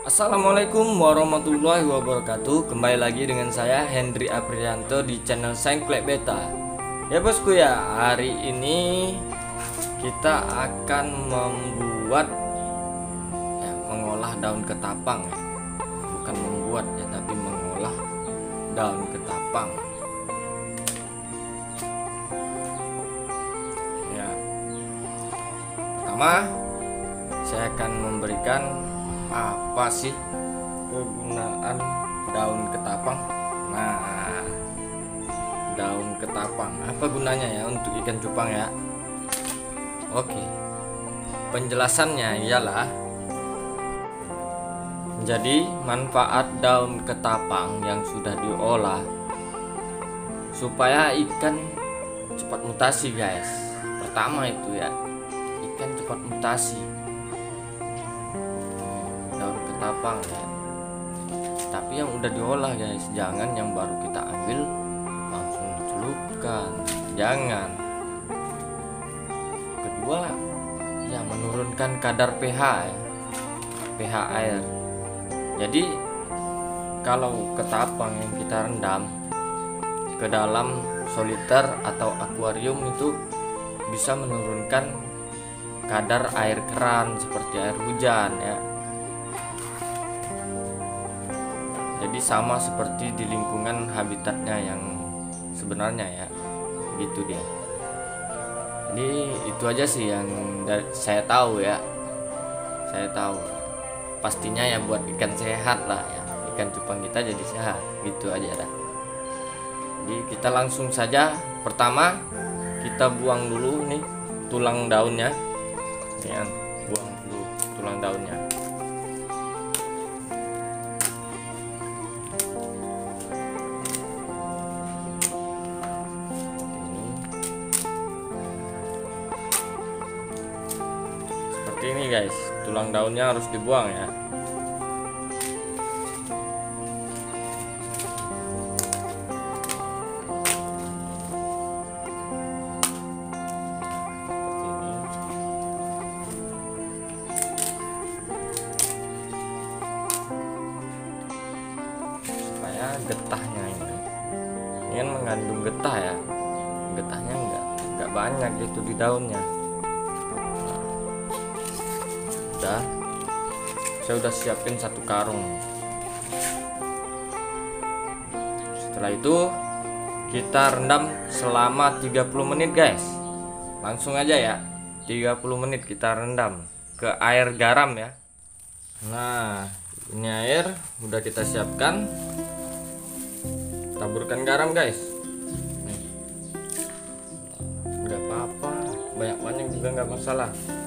Assalamualaikum warahmatullahi wabarakatuh. Kembali lagi dengan saya Hendri Aprianto di channel Sengklek Beta. Ya bosku ya, hari ini kita akan mengolah daun ketapang ya. Bukan membuat ya, tapi mengolah daun ketapang. Ya. Pertama, saya akan memberikan apa sih kegunaan daun ketapang. Nah, daun ketapang apa gunanya ya untuk ikan cupang ya? Oke, penjelasannya ialah, jadi manfaat daun ketapang yang sudah diolah supaya ikan cepat mutasi guys. Pertama itu ya, ikan cepat mutasi ketapang ya. Tapi yang udah diolah guys, jangan yang baru kita ambil langsung dicelupkan, jangan. Kedua ya, menurunkan kadar pH ya, pH air. Jadi kalau ketapang yang kita rendam ke dalam soliter atau akuarium itu bisa menurunkan kadar air keran seperti air hujan ya. Jadi sama seperti di lingkungan habitatnya yang sebenarnya ya, gitu dia. Jadi itu aja sih yang saya tahu ya. Saya tahu pastinya ya buat ikan sehat lah ya, ikan cupang kita jadi sehat, gitu aja dah. Jadi kita langsung saja. Pertama kita buang dulu nih tulang daunnya ya, buang dulu tulang daunnya. Ini guys, tulang daunnya harus dibuang ya. Supaya getahnya ini kan mengandung getah ya, getahnya enggak banyak gitu di daunnya. Saya udah siapin satu karung. Setelah itu kita rendam selama 30 menit guys. Langsung aja ya, 30 menit kita rendam ke air garam ya. Nah, ini air udah kita siapkan. Taburkan garam guys. Nggak apa-apa, banyak-banyak juga nggak masalah.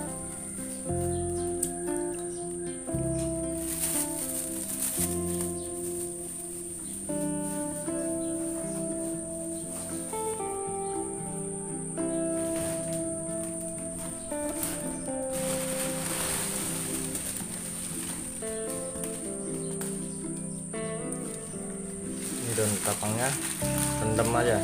Daun ketapangnya rendam aja.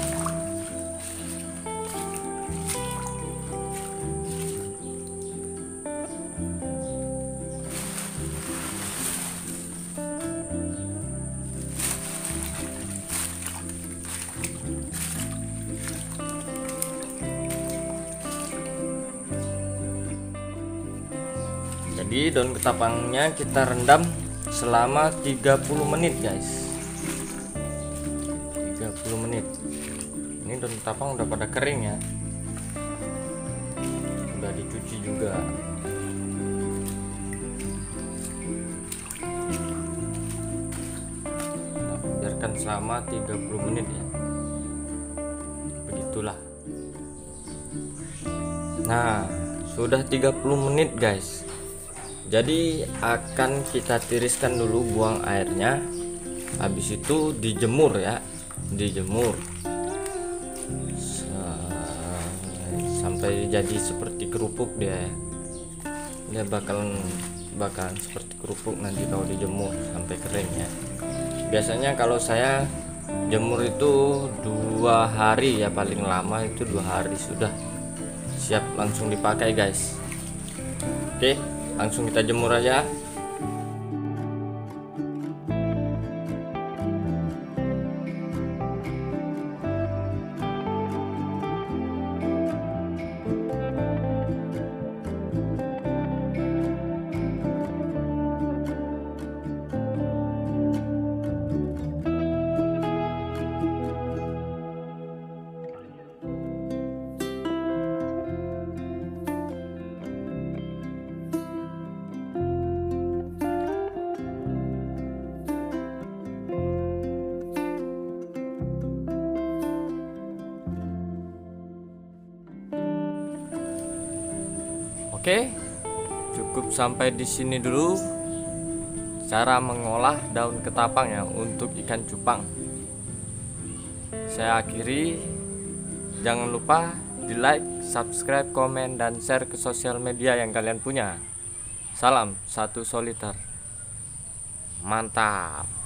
Jadi daun ketapangnya kita rendam selama 30 menit guys. 30 menit. Ini daun ketapang udah pada kering ya, udah dicuci juga. Nah, biarkan selama 30 menit ya, begitulah. Nah, sudah 30 menit guys. Jadi akan kita tiriskan dulu, buang airnya. Habis itu dijemur ya, dijemur sampai jadi seperti kerupuk dia bakalan seperti kerupuk nanti kalau dijemur sampai kering ya. Biasanya kalau saya jemur itu 2 hari ya, paling lama itu 2 hari sudah siap langsung dipakai guys. Oke, langsung kita jemur aja. Oke, cukup sampai di sini dulu cara mengolah daun ketapang ya untuk ikan cupang. Saya akhiri, jangan lupa di like, subscribe, komen, dan share ke sosial media yang kalian punya. Salam satu soliter, mantap.